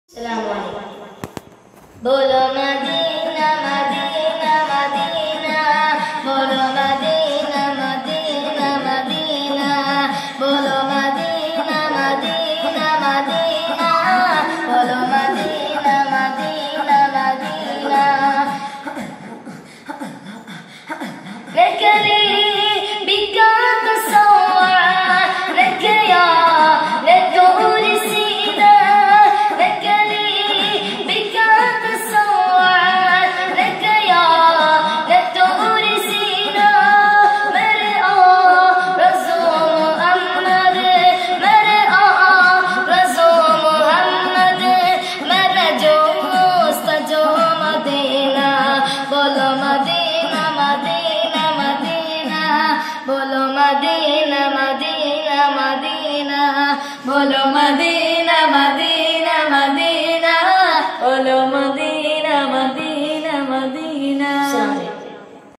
बोलो Medina Medina Medina, बोलो Medina Medina Medina, बोलो मदीना मदीना मदीना, बोलो मदीना मदीना मदीना। रखली बिका कसौआ रखया रखूर सीना, रखली बिका कसौआ रखया रखूर सीना। मेरे रज़ो मोहम्मद, मेरे रज़ो मोहम्मद, मेरा जो सजो मदीना। बोलो मदीना मदीना मदीना, बोलो मदीना मदीना मदीना, बोलो मदीना मदीना मदीना, बोलो मदीना मदीना मदीना।